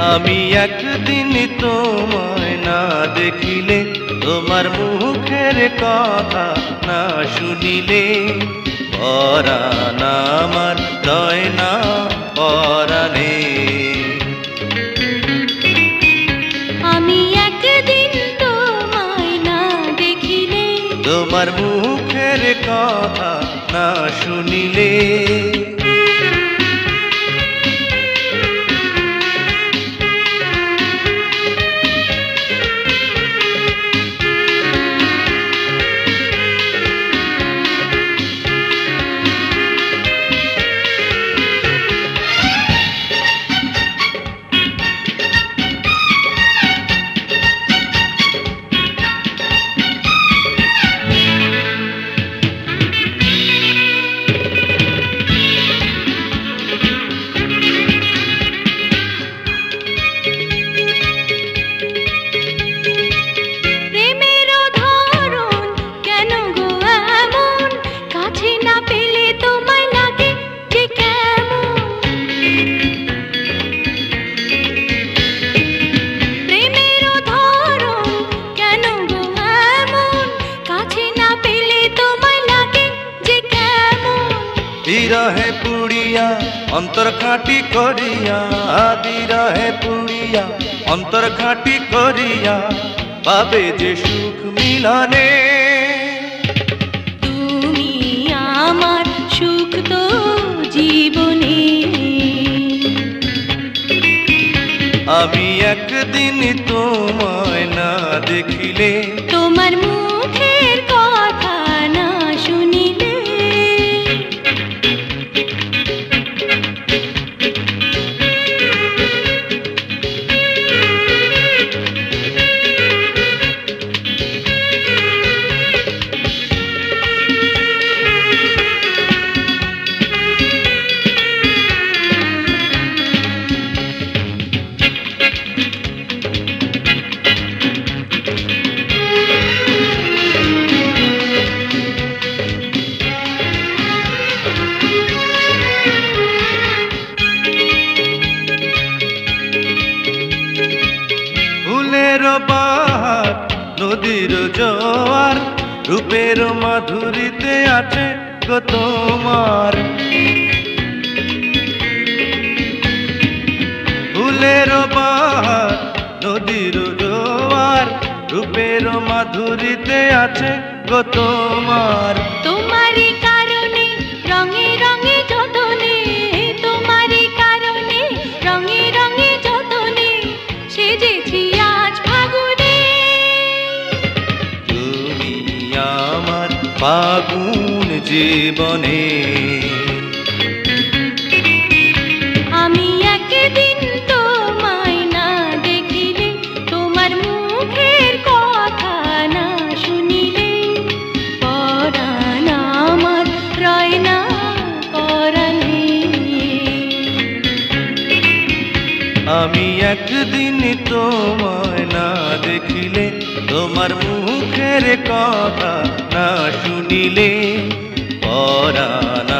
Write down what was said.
আমি একদিন তোমায় না দেখিলে, তোমার মুখের কথা না শুনিলে, পরাণ আমার রয় না পরাণে। আমি একদিন তোমায় না দেখিলে, তোমার মুখের কথা না শুনিলে, বিরহে পুড়িয়া অন্তর খাঁটি করিয়া, বিরহে পুড়িয়া অন্তর খাঁটি করিয়া, পাবে যে সুখ মিলনে। তুমি আমার সুখ তো জীবনে। আমি একদিন তোমায় না দেখিলে, তোমার মুখের কথা না শুনিলে, ফুলের বাহার নদীর জোয়ার, রূপের মাধুরীতে আছে গো তোমার। ফুলের বাহার নদীর জোয়ার, রূপের মাধুরীতে আছে গো তোমার। তোমারই কারণে রঙে রঙে যতনে, তোমারই কারণে রঙে রঙে যতনে, সেজেছি আজ ফাগুনে। তুমি আমার ফাগুন জীবনে। আমি একদিন তোমায় না দেখিলে, তোমার মুখের কথা না শুনিলে, পরাণ আমার রয় না পরাণে। আমি একদিন তোমায় না দেখিলে, তোমার মুখের কথা না শুনিলে, পরাণ